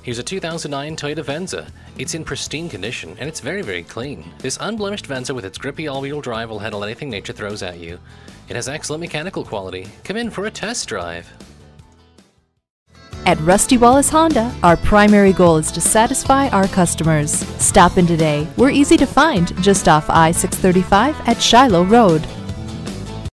Here's a 2009 Toyota Venza. It's in pristine condition and it's very clean. This unblemished Venza with its grippy all-wheel drive will handle anything nature throws at you. It has excellent mechanical quality. Come in for a test drive. At Rusty Wallis Honda, our primary goal is to satisfy our customers. Stop in today. We're easy to find just off I-635 at Shiloh Road.